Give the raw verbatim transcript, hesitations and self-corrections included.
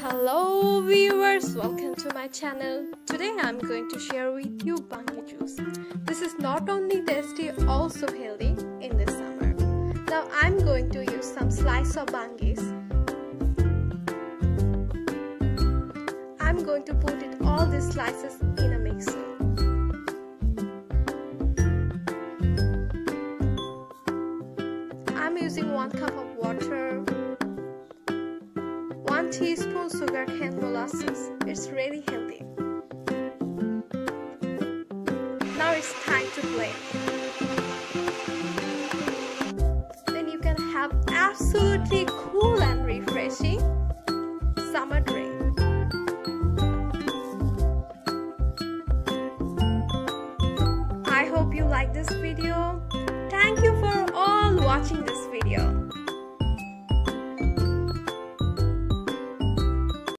Hello viewers, welcome to my channel. Today I'm going to share with you Bangi Juice. This is not only tasty, also healthy in this summer. Now I'm going to use some slice of bangis. I'm going to put it all these slices in a mixer. I'm using one cup of water, one teaspoon sugarcane molasses. It's really healthy. Now it's time to blend. Then you can have absolutely cool and refreshing